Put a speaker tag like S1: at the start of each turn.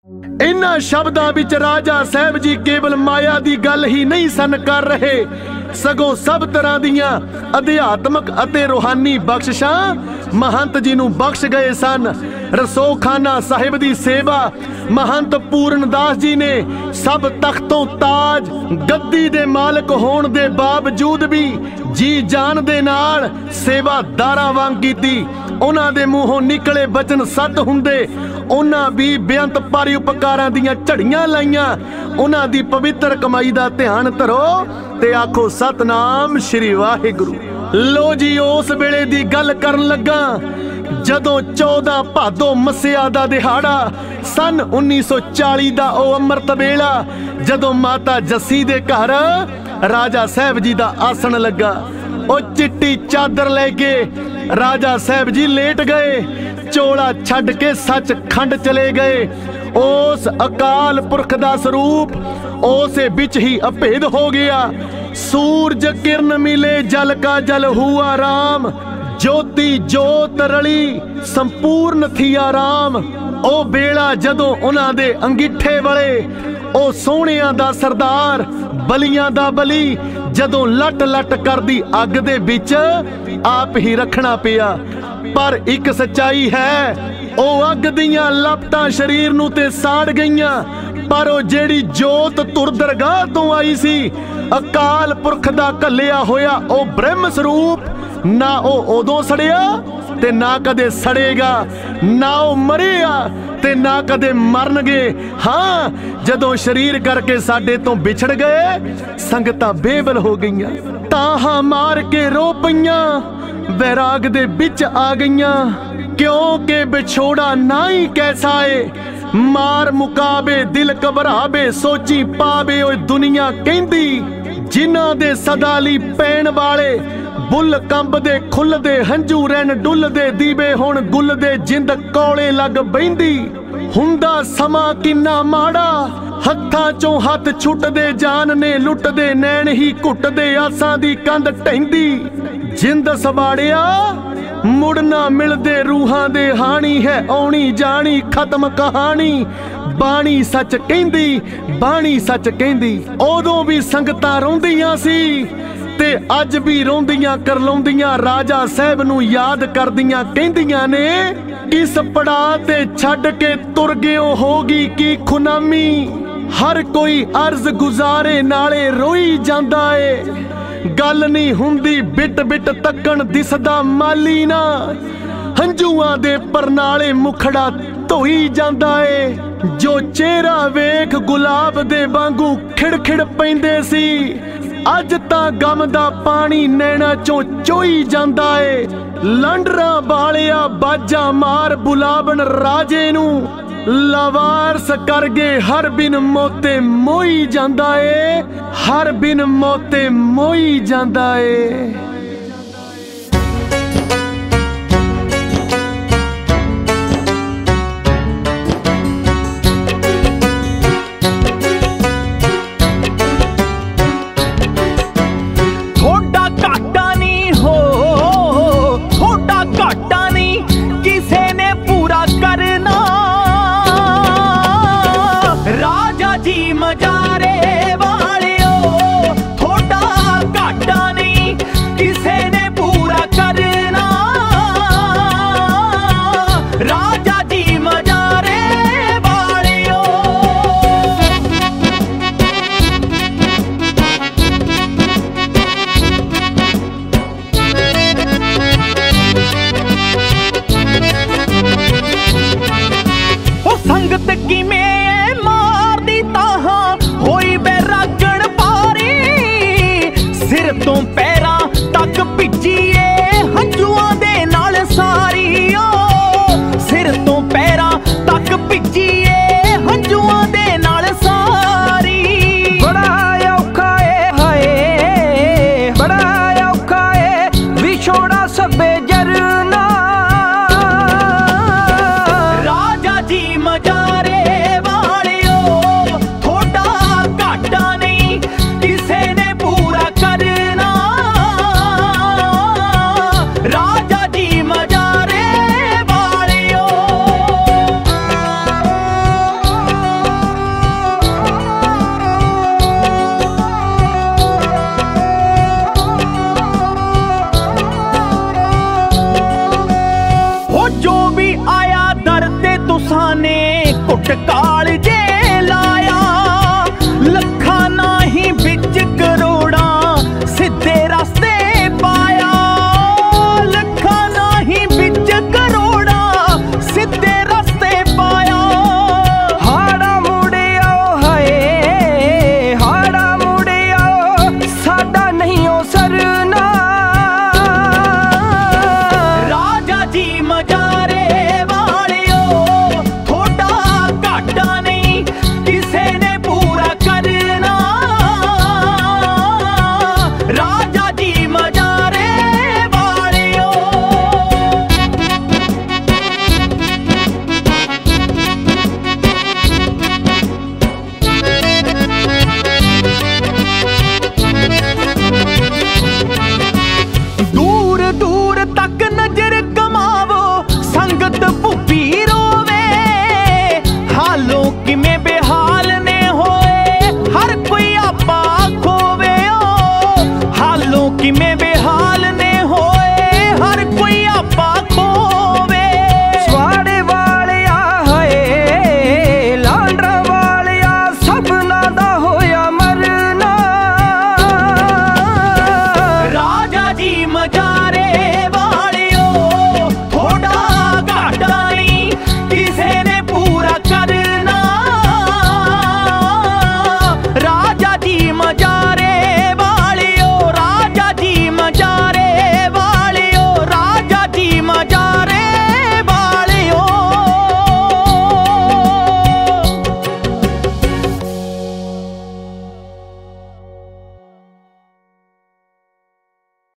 S1: इन्हां शब्दां विच राजा साहब जी केवल माया दी गल ही नहीं सन कर रहे, सगों सब तरह दियां अध्यात्मक अते रूहानी बख्शिशां महंत जी नूं बख्श गए सन। रसोखाना साहिब दी सेवा महंत पूरनदास जी ने सब तख्तों ताज गद्दी दे मालक होण दे बावजूद भी जी जान दे नाल सेवादारां वांग कीती। उन्हां दे मूहों निकले बचन सत हुंदे, उन्हां भी बेअंत परोपकारां दीयां झड़ियां लाइयां। उन्हां दी पवित्र कमाई दा ध्यान धरो ते आखो सतनाम श्री वाहिगुरु। लो जी उस वेले दी गल करन लगा जदों 14 भादो मस्सिया दा दिहाड़ा सन 1940 दा ओ अमृत वेला, जदों माता जस्सी दे घर राजा साहब जी दा आसन लगा। ओ चिट्टी चादर लेके राजा साहब जी लेट गए, चोला छड़ के सचखंड चले गए। उस अकाल पुरख दा स्वरूप उसे बिच ही अभेद हो गया। सूरज किरण मिले जल का जल हुआ राम, ज्योति जोत रली संपूर्ण थी आराम। ओ बेला जदों उन्हां दे अंगीठे वले, ओ सोहणियां दा सरदार बलियां दा बली, जदों लट लट करदी अग दे बिच आप ही रखना पिया। पर एक सच्चाई है, ओ अग दियां लपटां शरीर नूं ते साड़ गईयां, पर ओ जेड़ी जोत तुर दरगाह तो आई सी, अकाल पुरख दा घल्लिया होया ओ ब्रह्म स्वरूप, ना ओ उदों सड़िया ते ना कदे सड़ेगा, ना ओ मरिया ते ना कदे मरनगे। हाँ जदों शरीर करके साडे तो बिछड़ गए, संगतां बेबल हो गईयां, ताहां मार के रो पईयां, वैराग दे बिच आ गईयां। क्योंकि बिछोड़ा ना ही कैसा है, मार मुकाबे दिल घबरावे, सोची पावे ओए दुनिया कहंदी। जिन्हां दे सदा लई पैण वाले बुल कंबदे खुलदे, हंझू रैन डुलदे, दीवे हुण गुलदे, जिंद कौले लग बहिंदी। हुंदा समा किन्ना माड़ा, हत्थां चों हत्थ छुटदे, जान ने लुटदे, नैन ही घुटदे, आसां दी कंध ढहिंदी। जिंद सबाड़िया मुड़ना मिलदे, रूहां दे हानी है आउणी जानी, खत्म कहानी बाणी सच कहंदी, बाणी सच कहंदी। उदों भी संगतां रोंदियां सी ते अज भी रोंदियां करलाउंदियां, राजा साहब नूं याद करदियां कहंदियां ने, किस पड़ा ते छड्ड के तुर गयो होगी की खुनामी। हर कोई अर्ज गुजारे नाले रोई जांदा ए, गल नहीं हुंदी बिट बिट तक्कण दिसदा माली ना, हंझूआं दे परनाले मुखड़ा धोई जांदा ए। जो चेहरा वेख गुलाब दे वांगू खिड़खिड़ पैंदे सी, अज तां गम दा पानी नैना चों चोई जांदा ए। लांडरा बालिया बाजा मार बुलावन राजे नूं, लवारस कर गए हर बिन मोते मोई जांदा ए, हर बिन मोते मोई जांदा ए।
S2: मजारे वालियो थोड़ा घाटा नहीं, ਘੁੱਟ ਕਾਲਜੇ